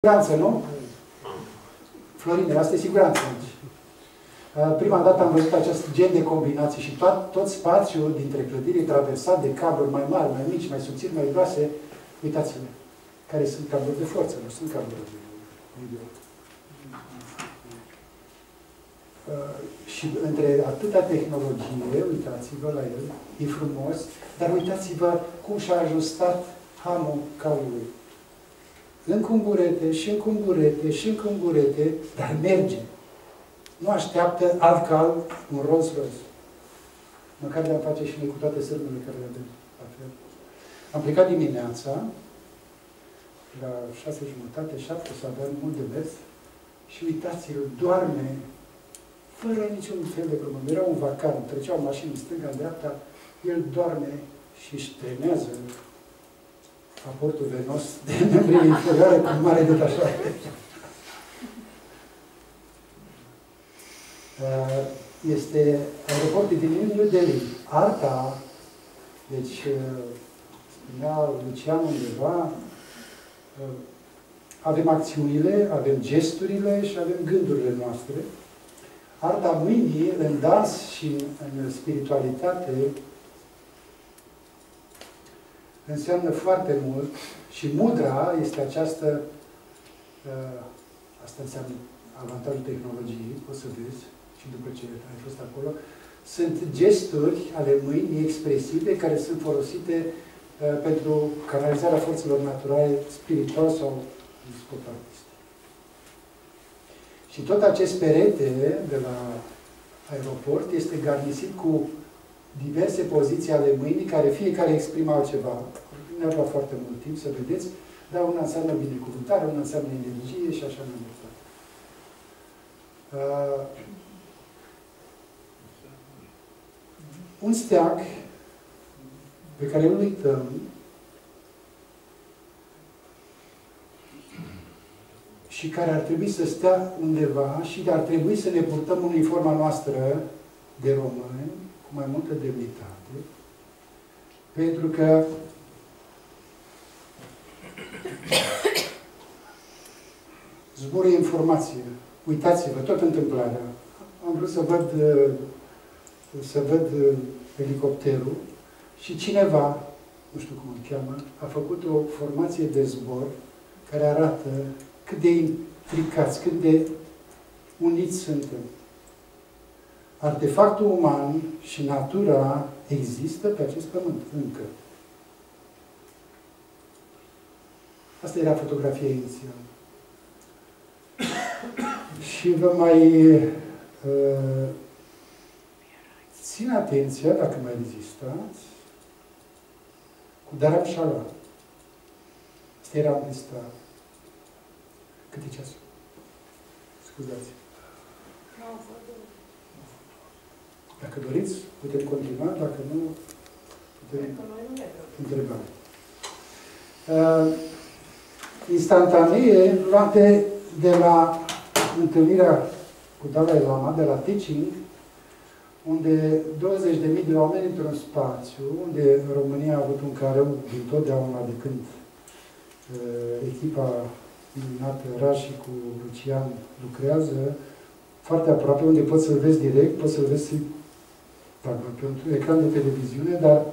Siguranță, nu? Florine, asta e siguranță. Prima dată am văzut acest gen de combinații și tot spațiul dintre clădiri e traversat de cabluri mai mari, mai mici, mai subțiri, mai groase. Uitați-vă, care sunt cabluri de forță, nu sunt cabluri de video. Și între atâta tehnologie, uitați-vă la el, e frumos, dar uitați-vă cum și-a ajustat hamul calului. Încă un burete, și încă un burete, și încă un burete, dar merge. Nu așteaptă alt cal, un Rolls-Royce. Măcar de-am face și noi cu toate sârmele care le avem. Am plecat dimineața, la 6:30, 7, să aveam mult de mers, și uitați-l, doarme, fără niciun fel de problemă. Era un vacar, treceau mașini în stânga, în dreapta, el doarme și își trenează aportul venos de membrii inferioare cu mare detașare. Este aeroportul din New Delhi. Arta, deci, spunea Lucian undeva, avem acțiunile, avem gesturile și avem gândurile noastre. Arta mâinii, în dans și în spiritualitate, înseamnă foarte mult și mudra este această, asta înseamnă avantajul tehnologiei, poți să vezi, și după ce ai fost acolo, sunt gesturi ale mâinii expresive care sunt folosite pentru canalizarea forțelor naturale, spiritual sau în scop artistic. Și tot acest perete de la aeroport este garnisit cu diverse poziții ale mâinii, care fiecare exprimă altceva. Nu ne-a luat foarte mult timp să vedeți, dar una înseamnă binecuvântare, una înseamnă energie și așa mai departe. Un steag pe care îl uităm și care ar trebui să stea undeva și ar trebui să ne purtăm în uniforma noastră de români cu mai multă demnitate, pentru că zboruie informație. Uitați-vă, tot întâmplarea. Am vrut să văd elicopterul și cineva, nu știu cum îl cheamă, a făcut o formație de zbor care arată cât de intricați, cât de uniți suntem. Artefactul uman și natura există pe acest pământ, încă. Asta era fotografia inițială. Și vă mai țin atenția, dacă mai rezistați, cu Dharamshala. Asta era în lista. Cât e ceasul? Scuzați. Dacă doriți, putem continua, dacă nu, putem întreba. Instantanee luate de la întâlnirea cu Dalai Lama, de la Teaching, unde 20.000 de oameni într-un spațiu, unde România a avut un careu din totdeauna de când echipa minunată Rași cu Lucian lucrează, foarte aproape, unde poți să-l vezi direct, poți să-l vezi pe un ecran de televiziune, dar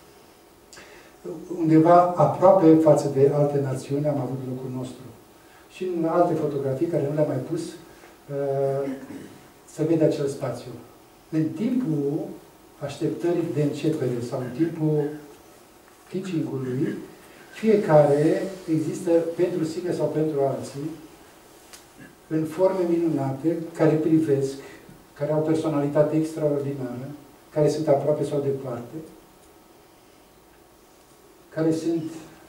undeva aproape față de alte națiuni am avut locul nostru. Și în alte fotografii, care nu le-am mai pus, se vede acel spațiu. În timpul așteptării de începere sau în timpul teaching-ului, fiecare există pentru sine sau pentru alții, în forme minunate, care privesc, care au personalitate extraordinară, care sunt aproape sau departe, care sunt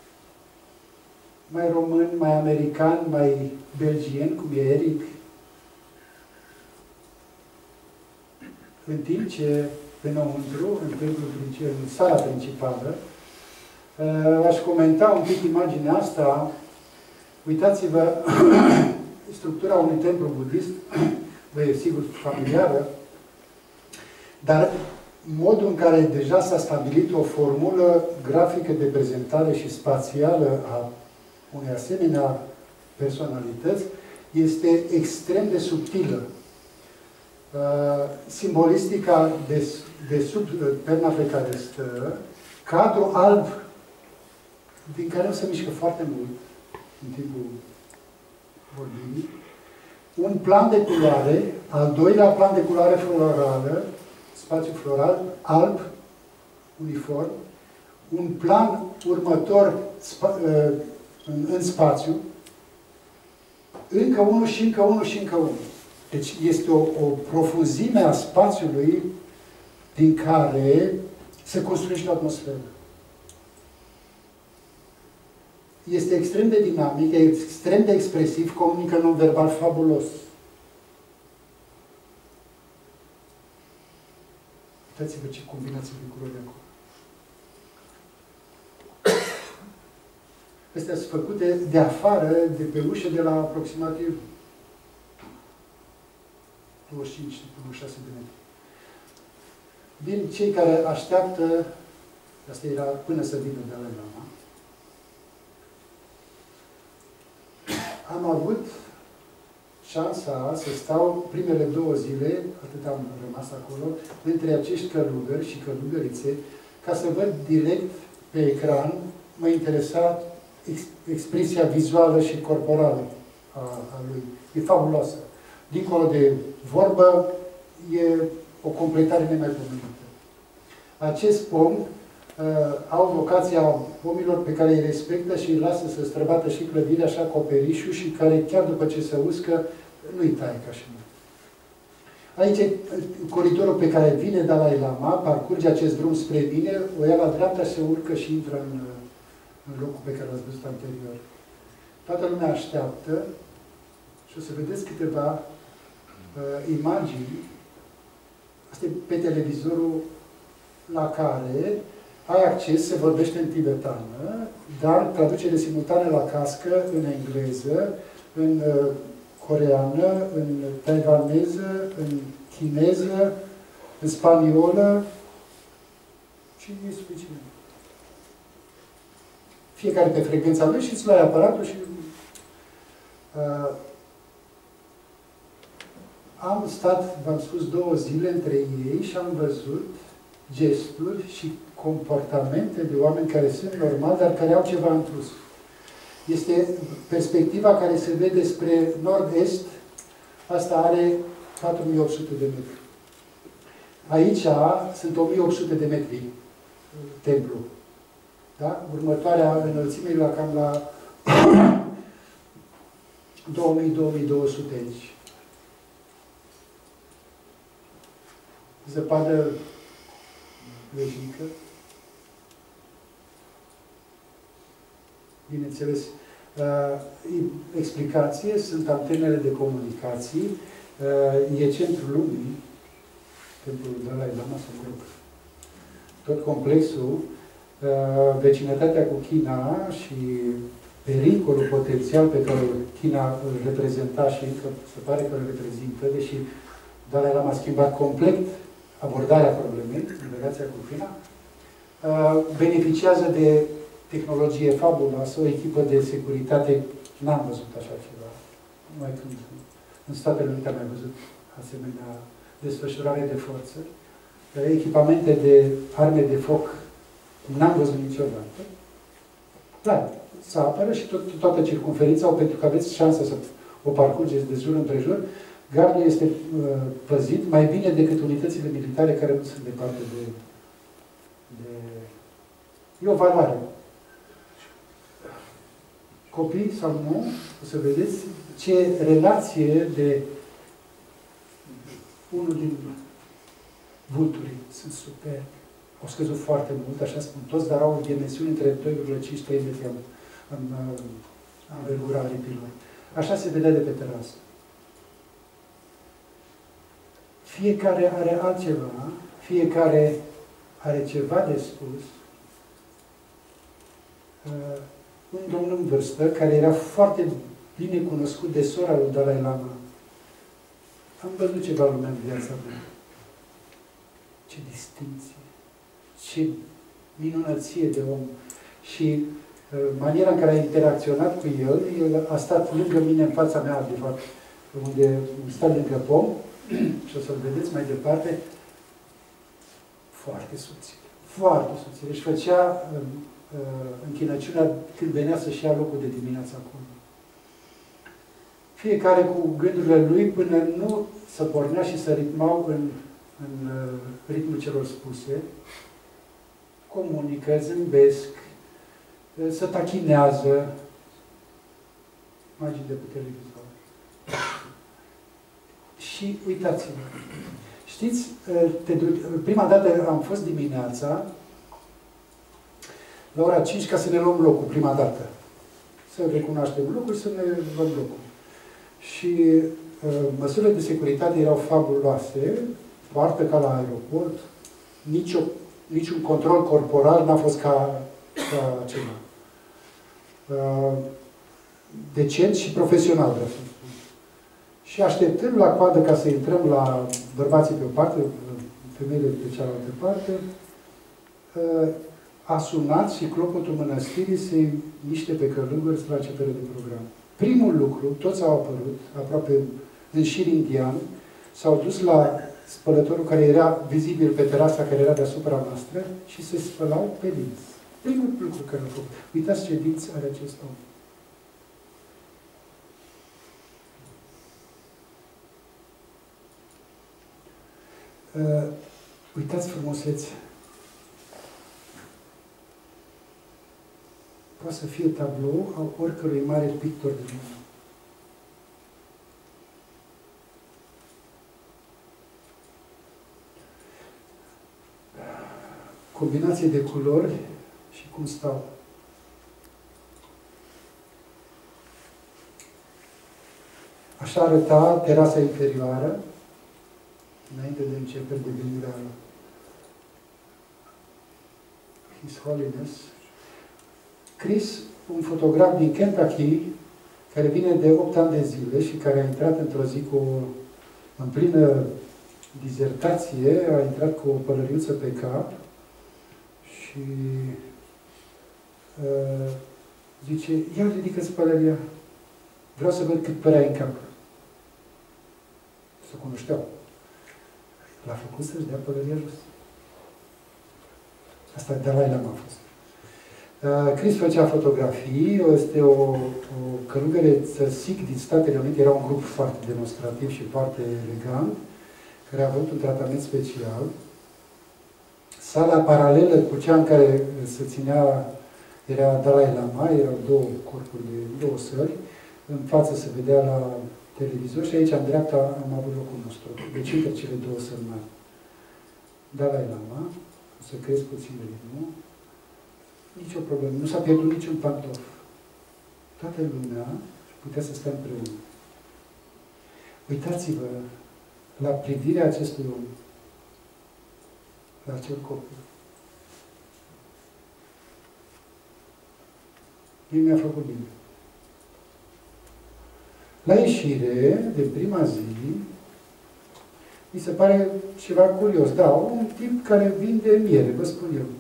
mai români, mai americani, mai belgieni, cum e Eric. În timp ce, înăuntru, în sala principală, aș comenta un pic imaginea asta. Uitați-vă, structura unui templu budist, vă e sigur familiară, dar modul în care deja s-a stabilit o formulă grafică de prezentare și spațială a unei asemenea personalități, este extrem de subtilă. Simbolistica de sub perna pe care stă, cadru alb, din care o se mișcă foarte mult în timpul vorbirii, un plan de culoare, al doilea plan de culoare florală, spațiu floral, alb, uniform, un plan următor în spațiu, încă unul și încă unul și încă unul. Deci este o profunzime a spațiului din care se construiește o atmosferă. Este extrem de dinamic, extrem de expresiv, comunică non-verbal fabulos. Uitați-vă ce combinații de culori acolo. Astea sunt făcute de afară, de pe ușă, de la aproximativ 25-26 de metri. Din cei care așteaptă, asta era până să vină de la Lama, am avut șansa să stau primele 2 zile, atât am rămas acolo, între acești călugări și călugărițe, ca să văd direct pe ecran, mă interesa expresia vizuală și corporală a lui. E fabuloasă. Dincolo de vorbă, e o completare nemaipomenită. Acest pom au vocația pomilor pe care îi respectă și îi lasă să străbată și clădirea, așa acoperișul, și care, chiar după ce se uscă, nu-i taie ca și noi. Aici e coridorul pe care vine Dalai Lama, parcurge acest drum spre mine, o ia la dreapta, se urcă și intră în locul pe care l-ați văzut anterior. Toată lumea așteaptă și o să vedeți câteva imagini. Asta e pe televizorul la care ai acces, se vorbește în tibetană, dar traducere simultană la cască în engleză, în coreeană, în taiwaneză, în chineză, în spaniolă și e suficient. Fiecare pe frecvența lui și îți luai aparatul și... am stat, v-am spus, 2 zile între ei și am văzut gesturi și comportamente de oameni care sunt normali, dar care au ceva în plus. Este perspectiva care se vede spre nord-est, asta are 4800 de metri. Aici sunt 1800 de metri templu. Da? Următoarea înălțime e cam la 2000-2200 aici. Zăpadă veșnică. Bineînțeles, explicație, sunt antenele de comunicații, e centrul lumii, templul Dalai Lama, tot complexul, vecinătatea cu China și pericolul potențial pe care China îl reprezenta și încă se pare că îl reprezintă, deși Dalai Lama a schimbat complet abordarea problemei în relația cu China, beneficiază de tehnologie fabuloasă, o echipă de securitate, n-am văzut așa ceva, numai când în Statele Unite am mai văzut asemenea desfășurare de forță, echipamente de arme de foc n-am văzut niciodată. Da, să apără și toată circumferința, pentru că aveți șansa să o parcurgeți de jur împrejur. Gardul este păzit mai bine decât unitățile militare care nu sunt departe de... E o valoare. Copii sau nu, o să vedeți ce relație de unul din vulturii sunt superbi. Au scăzut foarte mult, așa spun toți, dar au dimensiuni între 2,5-3 metri în învergura aripilor. Așa se vedea de pe terasă. Fiecare are altceva, fiecare are ceva de spus. Un domn în vârstă, care era foarte bine cunoscut de sora lui Dalai Lama. Am văzut ceva lumea în viața mea. Ce distinție, ce minunăție de om. Și maniera în care a interacționat cu el a stat lângă mine, în fața mea, de fapt, unde stă lângă pom, și o să-l vedeți mai departe, foarte subțire. Foarte subțire. Și făcea închinăciunea când venea să-și ia locul de dimineață acolo. Fiecare cu gândurile lui până nu se pornea și se ritmau în ritmul celor spuse. Comunică, zâmbesc, se tachinează. Magii de putere vizuală. Și uitați-vă. Știți, prima dată am fost dimineața la ora 5 ca să ne luăm locul, prima dată. Să recunoaștem locul și să ne luăm locul. Și măsurile de securitate erau fabuloase, poartă ca la aeroport, niciun control corporal n-a fost ca acela. Decent și profesional, vreau să spun. Și așteptând la coadă ca să intrăm la bărbații pe o parte, femeile pe cealaltă parte, a sunat și clopotul mănăstirii să-i miște pe călugări la începere de program. Primul lucru, toți au apărut, aproape în șir indian, s-au dus la spălătorul care era vizibil pe terasa care era deasupra noastră și se spălau pe dinți. Primul lucru care l-a făcut. Uitați ce dinți are acest om. Uitați frumusețe. Poate să fie tablou al oricărui mare pictor de lume. Combinație de culori și cum stau. Așa arăta terasa interioară înainte de începere de venirea His Holiness. Chris, un fotograf din Kentucky, care vine de 8 ani de zile și care a intrat într-o zi în plină dizertație, a intrat cu o pălăriuță pe cap și zice, ia ridică-ți pălăria, vreau să văd cât păr ai în cap. Se cunoșteau. L-a făcut să-și dea pălăria jos. Asta Dalai Lama a fost. Chris făcea fotografii, este o călugăreță Sikh din Statele Unite, era un grup foarte demonstrativ și foarte elegant, care a avut un tratament special. Sala paralelă cu cea în care se ținea, era Dalai Lama, erau două corpuri de două săli, în față se vedea la televizor și aici, în dreapta, am avut locul nostru. Deci, între cele două săli mari. Dalai Lama, o să crezi puțin ritmul, nicio problemă, nu s-a pierdut niciun pantof. Toată lumea putea să stea împreună. Uitați-vă la privirea acestui om, la acel copil. Mie mi-a făcut bine. La ieșire, de prima zi, mi se pare ceva curios. Da, un tip care vinde miere, vă spun eu.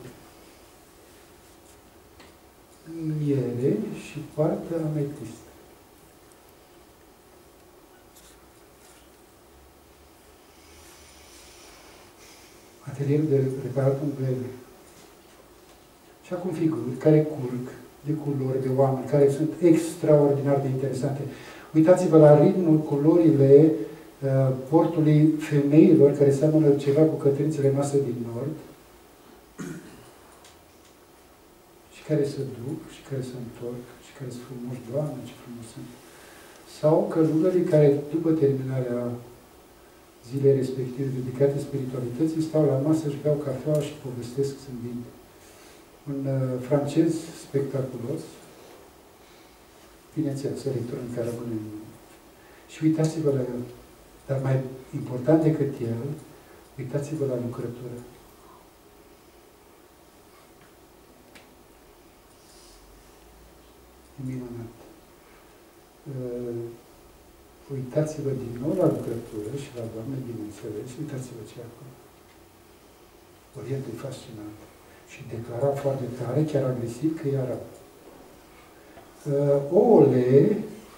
Miere și poartă ametist. Atelierul de reparat umbrele. Și acum figuri care curg de culori, de oameni, care sunt extraordinar de interesante. Uitați-vă la ritmul, culorile portului femeilor, care seamănă ceva cu cătrințele noastre din nord, și care se duc, și care se întorc, și care sunt frumoși, Doamne, ce frumos sunt. Sau călugării care, după terminarea zilei respective dedicate spiritualității, stau la masă, își beau cafea și povestesc zâmbind. Un francez spectaculos, bineînțeles, săritor în care rămâne. Și uitați-vă la el. Dar mai important decât el, uitați-vă la lucrătură. E minunat. Uitați-vă din nou la lucrătură și la Doamne, bineînțeles, și uitați-vă ce e acolo. Orientul e fascinant. Și declara foarte tare, chiar agresiv, că e arab. Ouăle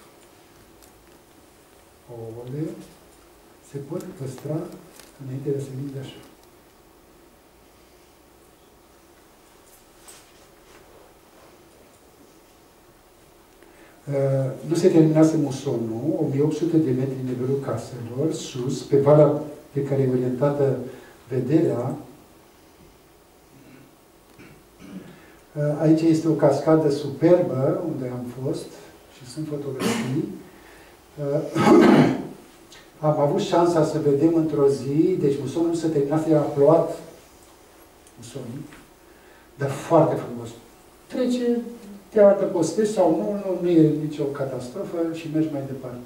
se pot păstra înainte de a se vinde așa. Nu se terminase musonul, 1800 de metri nivelul caselor, sus, pe valea pe care e orientată vederea. Aici este o cascadă superbă, unde am fost și sunt fotografii. Am avut șansa să vedem într-o zi, deci musonul nu se terminase, a plouat musonul, dar foarte frumos. Trece, te adăpostești sau nu e nicio catastrofă și mergi mai departe.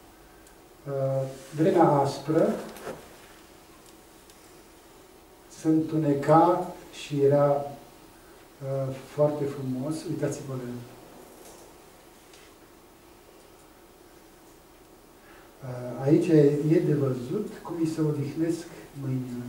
Vremea aspră se întuneca și era foarte frumos. Uitați-vă la el. Aici e de văzut cum îi se odihnesc mâinile.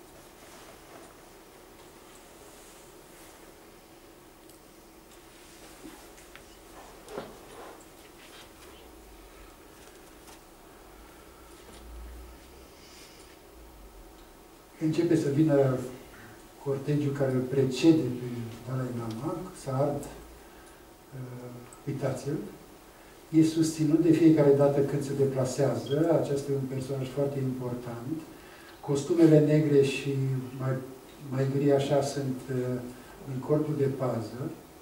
Începe să vină cortegiul care îl precede pe Dalai Lama, să ard, uitați-l. E susținut de fiecare dată când se deplasează. Acesta e un personaj foarte important. Costumele negre și mai gri așa sunt în corpul de pază.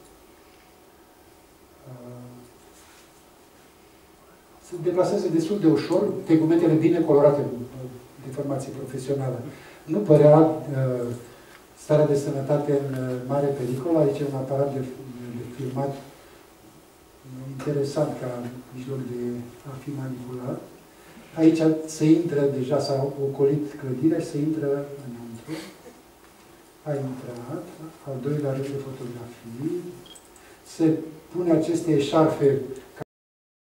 Se deplasează destul de ușor, tegumentele bine colorate, de formație profesională. Nu părea starea de sănătate în mare pericol. Aici e un aparat de filmat interesant ca mijloc de a fi manipulat. Aici se intră, deja s-a ocolit clădirea și se intră înăuntru. A intrat, al doilea rând de fotografii. Se pune aceste eșarfe